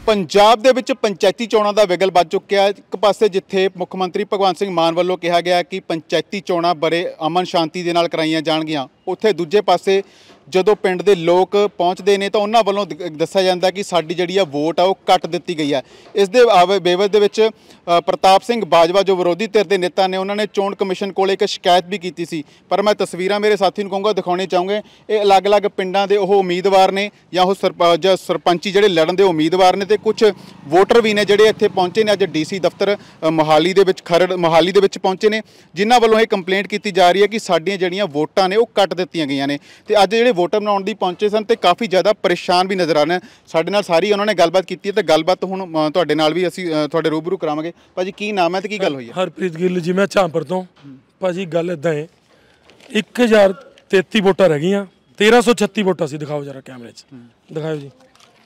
ਪੰਜਾਬ ਦੇ ਵਿੱਚ ਪੰਚਾਇਤੀ ਚੋਣਾਂ ਦਾ ਵਿਗਲ ਵੱਜ ਚੁੱਕਿਆ। ਇੱਕ ਪਾਸੇ ਜਿੱਥੇ ਮੁੱਖ ਮੰਤਰੀ ਭਗਵੰਤ ਸਿੰਘ ਮਾਨ ਵੱਲੋਂ ਕਿਹਾ ਗਿਆ ਕਿ ਪੰਚਾਇਤੀ ਚੋਣਾਂ ਬੜੇ ਅਮਨ ਸ਼ਾਂਤੀ ਦੇ ਨਾਲ ਕਰਾਈਆਂ ਜਾਣਗੀਆਂ, ਉੱਥੇ ਦੂਜੇ ਪਾਸੇ ਜਦੋਂ ਪਿੰਡ ਦੇ ਲੋਕ ਪਹੁੰਚਦੇ ਨੇ ਤਾਂ ਉਹਨਾਂ ਵੱਲੋਂ ਦੱਸਿਆ ਜਾਂਦਾ ਕਿ ਸਾਡੀ ਜਿਹੜੀ ਆ ਵੋਟ ਆ ਉਹ ਕੱਟ ਦਿੱਤੀ ਗਈ ਹੈ। ਇਸ ਦੇ ਬੇਵਜ ਦੇ ਵਿੱਚ ਪ੍ਰਤਾਪ ਸਿੰਘ ਬਾਜਵਾ ਜੋ ਵਿਰੋਧੀ ਧਿਰ ਦੇ ਨੇਤਾ ਨੇ, ਉਹਨਾਂ ਨੇ ਚੋਣ ਕਮਿਸ਼ਨ ਕੋਲ ਇੱਕ ਸ਼ਿਕਾਇਤ ਵੀ ਕੀਤੀ ਸੀ। ਪਰ ਮੈਂ ਤਸਵੀਰਾਂ ਮੇਰੇ ਸਾਥੀ ਨੂੰ ਕਹੂੰਗਾ ਦਿਖਾਉਣੀ ਚਾਹੂੰਗੇ। ਇਹ ਅਲੱਗ-ਅਲੱਗ ਪਿੰਡਾਂ ਦੇ ਉਹ ਉਮੀਦਵਾਰ ਨੇ ਜਾਂ ਉਹ ਸਰਪੰਚੀ ਜਿਹੜੇ ਲੜਨ ਦੇ ਉਮੀਦਵਾਰ ਨੇ, ਤੇ ਕੁਝ ਵੋਟਰ ਵੀ ਨੇ ਜਿਹੜੇ ਇੱਥੇ ਪਹੁੰਚੇ ਨੇ। ਅੱਜ ਡੀਸੀ ਦਫ਼ਤਰ ਮੋਹਾਲੀ ਦੇ ਵਿੱਚ ਮੋਹਾਲੀ ਦੇ ਵਿੱਚ ਪਹੁੰਚੇ ਨੇ, ਜਿਨ੍ਹਾਂ ਵੱਲੋਂ ਇਹ ਕੰਪਲੇਂਟ ਕੀਤੀ ਜਾ ਰਹੀ ਹੈ ਕਿ ਸਾਡੀਆਂ ਜਿਹੜੀਆਂ ਵੋਟਾਂ ਨੇ ਉਹ ਕੱਟ ਦਿੱਤੀਆਂ ਗਈਆਂ ਨੇ। ਤੇ ਅੱਜ ਜਿਹੜੇ ਵੋਟਰ ਬਣਾਉਣ ਦੀ ਪਹੁੰਚੇ ਸਨ ਤੇ ਕਾਫੀ ਜ਼ਿਆਦਾ ਪਰੇਸ਼ਾਨ ਵੀ ਨਜ਼ਰ ਆ ਰਹੇ। ਸਾਡੇ ਨਾਲ ਸਾਰੀ ਉਹਨਾਂ ਨੇ ਗੱਲਬਾਤ ਕੀਤੀ ਹੈ ਤੇ ਗੱਲਬਾਤ ਹੁਣ ਤੁਹਾਡੇ ਨਾਲ ਵੀ ਅਸੀਂ ਤੁਹਾਡੇ ਰੂਬਰੂ ਕਰਾਵਾਂਗੇ। ਭਾਜੀ ਕੀ ਨਾਮ ਹੈ ਤੇ ਕੀ ਗੱਲ ਹੋਈ ਹੈ? ਹਰਪ੍ਰੀਤ ਗਿੱਲ ਜੀ, ਮੈਂ ਝਾਂਪਰ ਤੋਂ। ਭਾਜੀ ਗੱਲ ਇੱਦਾਂ ਹੈ, 1033 ਵੋਟਾਂ ਰਹਿ ਗਈਆਂ, 1336 ਵੋਟਾਂ ਸੀ। ਦਿਖਾਓ ਜਰਾ ਕੈਮਰੇ 'ਚ, ਦਿਖਾਓ ਜੀ।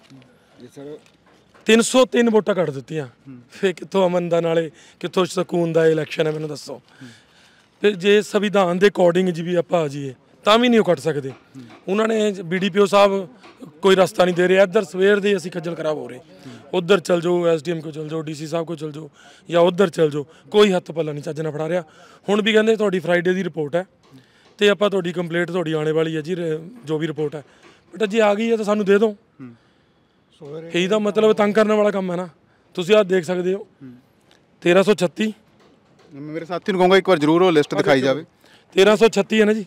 303 ਵੋਟਾਂ ਕੱਟ ਦਿੱਤੀਆਂ। ਫਿਰ ਕਿੱਥੋਂ ਅਮਨ ਦਾ, ਨਾਲੇ ਕਿੱਥੋਂ ਸਕੂਨ ਦਾ ਇਲੈਕਸ਼ਨ ਹੈ, ਮੈਨੂੰ ਦੱਸੋ। ਤੇ ਜੇ ਸੰਵਿਧਾਨ ਦੇ ਅਕੋਰਡਿੰਗ ਜੀ ਵੀ ਆਪਾਂ ਆ ਜਾਈਏ ਤਾਂ ਵੀ ਨਹੀਂ ਉਹ ਕੱਟ ਸਕਦੇ। ਉਹਨਾਂ ਨੇ BDPO ਸਾਹਿਬ ਕੋਈ ਰਸਤਾ ਨਹੀਂ ਦੇ ਰਹੇ। ਇੱਧਰ ਸਵੇਰ ਦੇ ਅਸੀਂ ਖੱਜਲ ਖਰਾਬ ਹੋ ਰਹੇ, ਉੱਧਰ ਚੱਲ ਜਾਓ, SDM ਕੋਲ ਚੱਲ ਜਾਓ, DC ਸਾਹਿਬ ਕੋਲ ਚੱਲ ਜਾਓ, ਜਾਂ ਉੱਧਰ ਚੱਲ ਜਾਓ, ਕੋਈ ਹੱਥ ਪੱਲਾ ਨਹੀਂ ਚੱਜ ਨਾਲ ਫੜਾ ਰਿਹਾ। ਹੁਣ ਵੀ ਕਹਿੰਦੇ ਤੁਹਾਡੀ ਫਰਾਈਡੇ ਦੀ ਰਿਪੋਰਟ ਹੈ ਤੇ ਆਪਾਂ ਤੁਹਾਡੀ ਕੰਪਲੇਂਟ ਤੁਹਾਡੀ ਆਉਣੇ ਵਾਲੀ ਹੈ ਜੀ, ਜੋ ਵੀ ਰਿਪੋਰਟ ਹੈ। ਬਟ ਜੇ ਆ ਗਈ ਹੈ ਤਾਂ ਸਾਨੂੰ ਦੇ ਦਿਓ। ਇਹੀ ਦਾ ਮਤਲਬ ਤੰਗ ਕਰਨ ਵਾਲਾ ਕੰਮ ਹੈ ਨਾ। ਤੁਸੀਂ ਆਹ ਦੇਖ ਸਕਦੇ ਹੋ 1336। ਮੇਰੇ ਸਾਥੀ ਨੂੰ ਕਹੂੰਗਾ ਇੱਕ ਵਾਰ ਜ਼ਰੂਰ ਉਹ ਲਿਸਟ ਦਿਖਾਈ ਜਾਵੇ। 1336 ਹੈ ਨਾ ਜੀ।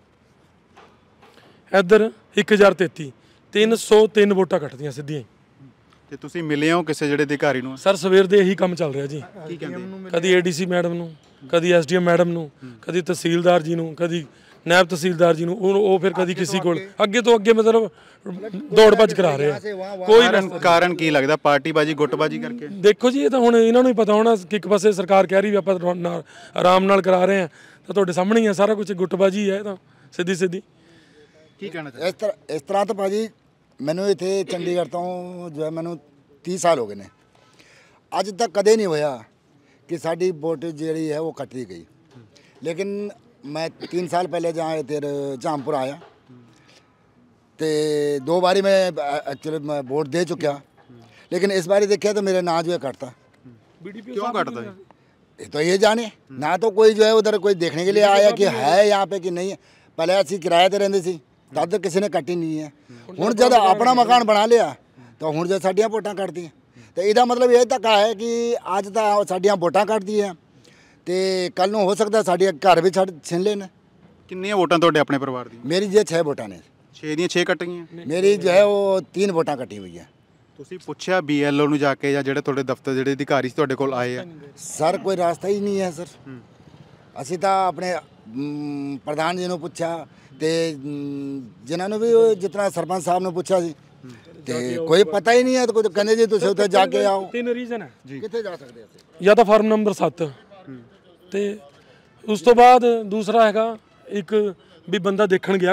ਇੱਧਰ 1033, 303 ਵੋਟਾਂ ਕੱਟਦੀਆਂ ਸਿੱਧੀਆਂ। ਤੇ ਤੁਸੀਂ ਮਿਲੇ ਹੋ ਕਿਸੇ ਜਿਹੜੇ ਅਧਿਕਾਰੀ ਨੂੰ? ਸਰ ਸਵੇਰ ਦੇ ਇਹੀ ਕੰਮ ਚੱਲ ਰਿਹਾ ਜੀ। ਕੀ ਕਹਿੰਦੇ? ਕਦੀ ADC ਮੈਡਮ ਨੂੰ, ਕਦੀ SDM ਮੈਡਮ ਨੂੰ, ਕਦੀ ਤਹਿਸੀਲਦਾਰ ਜੀ ਨੂੰ, ਕਦੀ ਨਾਇਬ ਤਹਿਸੀਲਦਾਰ ਜੀ ਨੂੰ। ਉਹ ਫਿਰ ਕਦੀ ਕਿਸੇ ਕੋਲ ਅੱਗੇ ਤੋਂ ਅੱਗੇ ਮਤਲਬ ਦੌੜ ਭੱਜ ਕਰਾ ਰਹੇ ਆ। ਕੋਈ ਕਾਰਨ ਕੀ ਲੱਗਦਾ? ਪਾਰਟੀਬਾਜੀ, ਗੁੱਟਬਾਜੀ ਕਰਕੇ? ਦੇਖੋ ਜੀ, ਇਹ ਤਾਂ ਹੁਣ ਇਹਨਾਂ ਨੂੰ ਹੀ ਪਤਾ ਹੋਣਾ ਕਿ ਇੱਕ ਪਾਸੇ ਸਰਕਾਰ ਕਹਿ ਰਹੀ ਵੀ ਆਪਾਂ ਆਰਾਮ ਨਾਲ ਕਰਾ ਰਹੇ ਆ, ਤਾਂ ਤੁਹਾਡੇ ਸਾਹਮਣੇ ਹੀ ਆ ਸਾਰਾ ਕੁਝ। ਗੁੱਟਬਾਜੀ ਹੈ ਇਹ ਤਾਂ ਸਿੱਧੀ। ਕੀ ਕਹਿਣਾ ਇਸ ਤਰ੍ਹਾਂ ਤਾਂ ਭਾਜੀ ਮੈਨੂੰ ਇੱਥੇ ਚੰਡੀਗੜ੍ਹ ਤੋਂ ਜੋ ਹੈ ਮੈਨੂੰ 30 ਸਾਲ ਹੋ ਗਏ ਨੇ, ਅੱਜ ਤੱਕ ਕਦੇ ਨਹੀਂ ਹੋਇਆ ਕਿ ਸਾਡੀ ਵੋਟ ਜਿਹੜੀ ਹੈ ਉਹ ਕੱਟੀ ਗਈ। लेकिन मैं 3 साल पहले जहाँ इधर जामपुर आया तो 2 बारी मैं एक्चुअली मैं वोट दे चुका, लेकिन इस बारी देखा तो मेरा ना जो है कटता। क्यों कटता है? तो ये जाने ना, तो कोई जो है उधर कोई देखने के लिए आया कि है यहाँ पे कि नहीं है। पहले असी किराए पर रहते सी, तब तो किसी ने कटी नहीं है। हुण जब अपना मकान बना लिया तो हुण जो साडियां वोटां कटदी, तो इसका मतलब ये तक है कि अज तो साडियां वोटां कटदी है तो कल नूं हो सकता साडे घर भी छिन लेन। कितनी वोटां तुहाडे अपने परिवार दी? मेरी जो 6 वोटां ने। 6 ਦੀਆਂ 6 कट गई? मेरी जो है वो 3 वोटां कटी हुई है। ਤੁਸੀਂ ਪੁੱਛਿਆ BLO ਨੂੰ ਜਾ ਕੇ ਜਾਂ ਜਿਹੜੇ ਤੁਹਾਡੇ ਦਫ਼ਤਰ ਜਿਹੜੇ ਅਧਿਕਾਰੀ ਤੁਹਾਡੇ ਕੋਲ ਆਏ ਆ? सर कोई रास्ता ही नहीं है सर। असी तो अपने प्रधान जी ने पूछा तो जिन्होंने भी जितना सरपंच साहब ने पूछा जी तो कोई पता ही नहीं है। तो कोई कहने जी तुम उत्थे जाके आओ। 3 रीजन है जी, कितने जा सकते हैं? या तो फार्म नंबर 7 ਤੇ ਉਸ ਤੋਂ ਬਾਅਦ ਦੂਸਰਾ ਹੈਗਾ ਇੱਕ ਵੀ ਬੰਦਾ ਦੇਖਣ ਗਿਆ,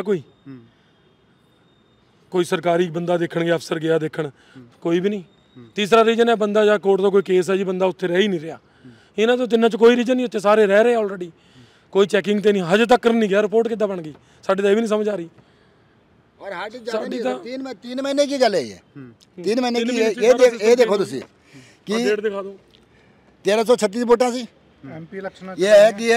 ਕੋਈ ਸਰਕਾਰੀ ਬੰਦਾ ਦੇਖਣ ਗਿਆ, ਅਫਸਰ ਗਿਆ ਦੇਖਣ, ਕੋਈ ਵੀ ਨਹੀਂ। ਤੀਸਰਾ ਰੀਜਨ ਹੈ ਬੰਦਾ ਜਾਂ ਕੋਰਟ ਤੋਂ ਕੋਈ ਕੇਸ ਹੈ ਜੀ, ਬੰਦਾ ਉੱਥੇ ਰਹਿ ਹੀ ਨਹੀਂ ਰਿਹਾ। ਇਹਨਾਂ ਤੋਂ ਤਿੰਨਾਂ 'ਚ ਕੋਈ ਰੀਜਨ ਨਹੀਂ, ਉੱਥੇ ਸਾਰੇ ਰਹਿ ਰਹੇ ਆਲਰੇਡੀ, ਕੋਈ ਚੈਕਿੰਗ ਤੇ ਨਹੀਂ, ਹਜੇ ਤੱਕ ਨਹੀਂ ਗਿਆ। ਰਿਪੋर्ट ਕਿੱਦਾਂ ਬਣ ਗਈ ਸਾਡੇ ਤਾਂ ਇਹ ਵੀ ਨਹੀਂ ਸਮਝ ਆ ਰਹੀ। और हार्ट साडी तो 3 महीने की गल है ये। 3 महीने की ये देखो तुसी कि डेट दिखा दो। 1336 वोटां सी MP इलेक्शन। ये है कि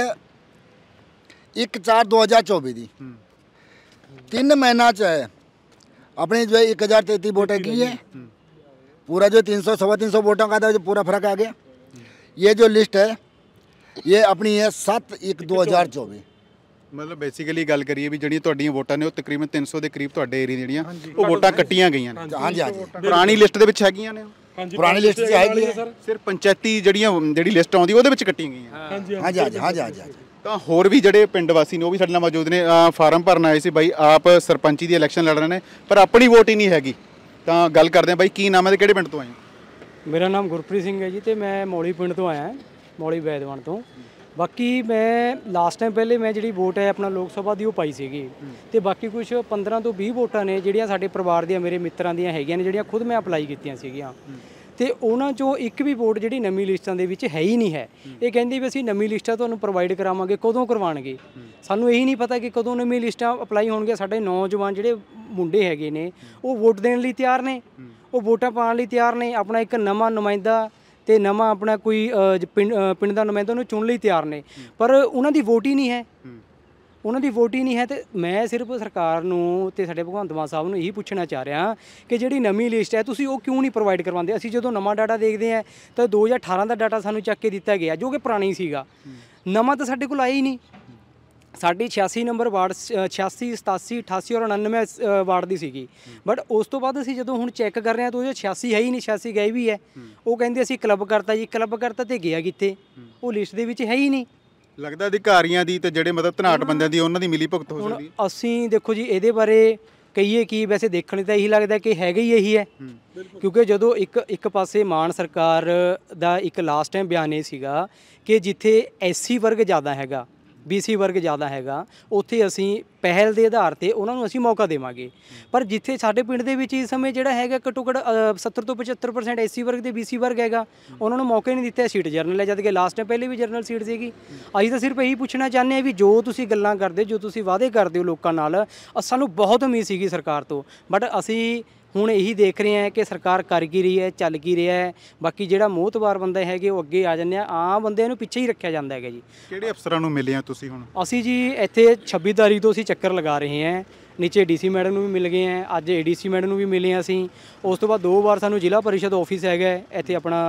1/4/2024 दी 3 महीना च है अपनी जो है 1033 वोटें की है। पूरा जो 300 सवा 300 वोटों का था जो पूरा फर्क आ गया। ये जो लिस्ट है ये अपनी है 7/1/2024। मतलब बेसिकली गल करिए भी ਜਿਹੜੀਆਂ ਤੁਹਾਡੀਆਂ ਵੋਟਾਂ ਨੇ ਉਹ ਤਕਰੀਬਨ 300 ਦੇ ਕਰੀਬ ਤੁਹਾਡੇ ਏਰੀਆ ਜਿਹੜੀਆਂ ਉਹ ਵੋਟਾਂ ਕੱਟੀਆਂ ਗਈਆਂ ਨੇ। ਹਾਂਜੀ ਹਾਂਜੀ, ਪੁਰਾਣੀ ਲਿਸਟ ਦੇ ਵਿੱਚ ਹੈਗੀਆਂ ਨੇ। ਪੁਰਾਣੀ ਲਿਸਟ 'ਚ ਹੈਗੀ ਹੈ ਸਿਰਫ ਪੰਚਾਇਤੀ ਜਿਹੜੀ ਲਿਸਟ ਆਉਂਦੀ ਉਹਦੇ ਵਿੱਚ ਕੱਟੀਆਂ ਗਈਆਂ। ਹਾਂਜੀ ਹਾਂਜੀ ਹਾਂਜੀ ਹਾਂਜੀ। ਤਾਂ ਹੋਰ ਵੀ ਜਿਹੜੇ ਪਿੰਡ ਵਾਸੀ ਨੇ ਉਹ ਵੀ ਸਾਡੇ ਨਾਲ ਮੌਜੂਦ ਨੇ। ਫਾਰਮ ਭਰਨ ਆਏ ਸੀ ਬਾਈ, ਆਪ ਸਰਪੰਚੀ ਦੀ ਇਲੈਕਸ਼ਨ ਲੜ ਰਹੇ ਨੇ ਪਰ ਆਪਣੀ ਵੋਟ ਹੀ ਨਹੀਂ ਹੈਗੀ। ਤਾਂ ਗੱਲ ਕਰਦੇ ਆ ਬਾਈ, ਕੀ ਨਾਮ ਹੈ ਤੇ ਕਿਹੜੇ ਪਿੰਡ ਤੋਂ ਆਏ ਹੋ? ਮੇਰਾ ਨਾਮ ਗੁਰਪ੍ਰੀਤ ਸਿੰਘ ਹੈ ਜੀ ਤੇ ਮੈਂ ਮੌਲੀ ਪਿੰਡ ਤੋਂ ਆਇਆ, ਮੌਲੀ ਵੈਦਵਾਨ ਤੋਂ। ਬਾਕੀ ਮੈਂ ਲਾਸਟ ਟਾਈਮ ਪਹਿਲੇ ਮੈਂ ਜਿਹੜੀ ਵੋਟ ਹੈ ਆਪਣਾ ਲੋਕ ਸਭਾ ਦੀ ਉਹ ਪਾਈ ਸੀਗੀ, ਤੇ ਬਾਕੀ ਕੁਝ 15 ਤੋਂ 20 ਵੋਟਾਂ ਨੇ ਜਿਹੜੀਆਂ ਸਾਡੇ ਪਰਿਵਾਰ ਦੀਆਂ, ਮੇਰੇ ਮਿੱਤਰਾਂ ਦੀਆਂ ਹੈਗੀਆਂ ਨੇ, ਜਿਹੜੀਆਂ ਖੁਦ ਮੈਂ ਅਪਲਾਈ ਕੀਤੀਆਂ ਸੀਗੀਆਂ। ਤੇ ਉਹਨਾਂ 'ਚੋਂ ਇੱਕ ਵੀ ਵੋਟ ਜਿਹੜੀ ਨਵੀਂ ਲਿਸਟਾਂ ਦੇ ਵਿੱਚ ਹੈ ਹੀ ਨਹੀਂ ਹੈ। ਇਹ ਕਹਿੰਦੇ ਵੀ ਅਸੀਂ ਨਵੀਂ ਲਿਸਟਾਂ ਤੁਹਾਨੂੰ ਪ੍ਰੋਵਾਈਡ ਕਰਾਵਾਂਗੇ, ਕਦੋਂ ਕਰਵਾਉਣਗੇ ਸਾਨੂੰ ਇਹੀ ਨਹੀਂ ਪਤਾ ਕਿ ਕਦੋਂ ਨਵੀਂ ਲਿਸਟਾਂ ਅਪਲਾਈ ਹੋਣਗੀਆਂ। ਸਾਡੇ ਨੌਜਵਾਨ ਜਿਹੜੇ ਮੁੰਡੇ ਹੈਗੇ ਨੇ ਉਹ ਵੋਟ ਦੇਣ ਲਈ ਤਿਆਰ ਨੇ, ਉਹ ਵੋਟਾਂ ਪਾਉਣ ਲਈ ਤਿਆਰ ਨੇ, ਆਪਣਾ ਇੱਕ ਨਵਾਂ ਨੁਮਾਇੰਦਾ ਤੇ ਨਵਾਂ ਆਪਣਾ ਕੋਈ ਪਿੰਡ ਦਾ ਨੁਮਾਇੰਦਾ ਉਹਨੂੰ ਚੁਣਨ ਲਈ ਤਿਆਰ ਨੇ, ਪਰ ਉਹਨਾਂ ਦੀ ਵੋਟ ਹੀ ਨਹੀਂ ਹੈ, ਉਹਨਾਂ ਦੀ ਵੋਟ ਹੀ ਨਹੀਂ ਹੈ। ਤੇ ਮੈਂ ਸਿਰਫ ਸਰਕਾਰ ਨੂੰ ਤੇ ਸਾਡੇ ਭਗਵੰਤ ਮਾਨ ਸਾਹਿਬ ਨੂੰ ਇਹੀ ਪੁੱਛਣਾ ਚਾਹ ਰਿਹਾ ਕਿ ਜਿਹੜੀ ਨਵੀਂ ਲਿਸਟ ਹੈ ਤੁਸੀਂ ਉਹ ਕਿਉਂ ਨਹੀਂ ਪ੍ਰੋਵਾਈਡ ਕਰਵਾਉਂਦੇ। ਅਸੀਂ ਜਦੋਂ ਨਵਾਂ ਡਾਟਾ ਦੇਖਦੇ ਹਾਂ ਤਾਂ 2018 ਦਾ ਡਾਟਾ ਸਾਨੂੰ ਚੱਕ ਕੇ ਦਿੱਤਾ ਗਿਆ ਜੋ ਕਿ ਪੁਰਾਣਾ ਹੀ ਸੀਗਾ, ਨਵਾਂ ਤਾਂ ਸਾਡੇ ਕੋਲ ਆਇਆ ਹੀ ਨਹੀਂ। ਸਾਡੀ 86 ਨੰਬਰ ਵਾਰਡ 86, 87, 88 ਔਰ 99 ਵਾਰਡ ਦੀ ਸੀਗੀ, ਬਟ ਉਸ ਤੋਂ ਬਾਅਦ ਅਸੀਂ ਜਦੋਂ ਹੁਣ ਚੈੱਕ ਕਰ ਰਹੇ ਹਾਂ ਤਾਂ ਉਹ 86 ਹੈ ਹੀ ਨਹੀਂ, 86 ਗਏ ਵੀ ਹੈ। ਉਹ ਕਹਿੰਦੇ ਅਸੀਂ ਕਲੱਬ ਕਰਤਾ ਜੀ, ਕਲੱਬ ਕਰਤਾ ਤੇ ਗਿਆ ਕਿੱਥੇ, ਉਹ ਲਿਸਟ ਦੇ ਵਿੱਚ ਹੈ ਹੀ ਨਹੀਂ। ਲੱਗਦਾ ਅਧਿਕਾਰੀਆਂ ਦੀ ਤੇ ਜਿਹੜੇ ਮਤਲਬ ਧਨਾਟ ਬੰਦਿਆਂ ਦੀ ਉਹਨਾਂ ਦੀ ਮਿਲੀ ਭੁਗਤ ਹੋ ਸਕਦੀ ਹੈ। ਅਸੀਂ ਦੇਖੋ ਜੀ ਇਹਦੇ ਬਾਰੇ ਕਹੀਏ ਕਿ ਵੈਸੇ ਦੇਖਣ ਤਾਂ ਇਹੀ ਲੱਗਦਾ ਕਿ ਹੈਗਾ ਹੀ ਇਹੀ ਹੈ, ਕਿਉਂਕਿ ਜਦੋਂ ਇੱਕ ਪਾਸੇ ਮਾਨ ਸਰਕਾਰ ਦਾ ਇੱਕ ਲਾਸਟ ਟਾਈਮ ਬਿਆਨ ਇਹ ਸੀਗਾ ਕਿ ਜਿੱਥੇ ਐਸਸੀ ਵਰਗ ਜ਼ਿਆਦਾ ਹੈਗਾ, BC ਵਰਗ ਜ਼ਿਆਦਾ ਹੈਗਾ, ਉੱਥੇ ਅਸੀਂ ਪਹਿਲ ਦੇ ਆਧਾਰ ਤੇ ਉਹਨਾਂ ਨੂੰ ਅਸੀਂ ਮੌਕਾ ਦੇਵਾਂਗੇ। ਪਰ ਜਿੱਥੇ ਸਾਡੇ ਪਿੰਡ ਦੇ ਵਿੱਚ ਇਸ ਸਮੇਂ ਜਿਹੜਾ ਹੈਗਾ ਘੱਟੋ ਘੱਟ 70 ਤੋਂ 75% ਐਸਸੀ ਵਰਗ ਤੇ BC ਵਰਗ ਹੈਗਾ, ਉਹਨਾਂ ਨੂੰ ਮੌਕਾ ਹੀ ਨਹੀਂ ਦਿੱਤਾ। ਸੀਟ ਜਰਨਲ ਹੈ, ਜਦ ਕਿ ਲਾਸਟ ਟਾਈਮ ਪਹਿਲੇ ਵੀ ਜਰਨਲ ਸੀਟ ਸੀਗੀ। ਅਸੀਂ ਤਾਂ ਸਿਰਫ ਇਹੀ ਪੁੱਛਣਾ ਚਾਹੁੰਦੇ ਹਾਂ ਵੀ ਜੋ ਤੁਸੀਂ ਗੱਲਾਂ ਕਰਦੇ, ਜੋ ਤੁਸੀਂ ਵਾਅਦੇ ਕਰਦੇ ਹੋ ਲੋਕਾਂ ਨਾਲ, ਸਾਨੂੰ ਬਹੁਤ ਉਮੀਦ ਸੀਗੀ ਸਰਕਾਰ ਤੋਂ, ਬਟ ਅਸੀਂ ਹੁਣ ਇਹੀ ਦੇਖ ਰਹੇ ਹਾਂ ਕਿ ਸਰਕਾਰ ਕਰ ਕੀ ਰਹੀ ਹੈ, ਚੱਲ ਕੀ ਰਿਹਾ ਹੈ। ਬਾਕੀ ਜਿਹੜਾ ਮੋਹਤਬਾਰ ਬੰਦੇ ਹੈਗੇ ਉਹ ਅੱਗੇ ਆ ਜਾਂਦੇ ਆ, ਆਮ ਬੰਦਿਆਂ ਨੂੰ ਪਿੱਛੇ ਹੀ ਰੱਖਿਆ ਜਾਂਦਾ ਹੈਗਾ ਜੀ। ਕਿਹੜੇ ਅਫਸਰਾਂ ਨੂੰ ਮਿਲੇ ਆ ਤੁਸੀਂ ਹੁਣ? ਅਸੀਂ ਜੀ ਇੱਥੇ 26 ਤਾਰੀਖ ਤੋਂ ਅਸੀਂ ਚੱਕਰ ਲਗਾ ਰਹੇ ਹਾਂ, ਨੀਚੇ DC ਮੈਡਮ ਨੂੰ ਵੀ ਮਿਲ ਗਏ ਹਾਂ, ਅੱਜ ADC ਮੈਡਮ ਨੂੰ ਵੀ ਮਿਲੇ ਹਾਂ ਅਸੀਂ। ਉਸ ਤੋਂ ਬਾਅਦ 2 ਵਾਰ ਸਾਨੂੰ ਜ਼ਿਲ੍ਹਾ ਪਰਿਸ਼ਦ ਆਫਿਸ ਹੈਗਾ ਇੱਥੇ ਆਪਣਾ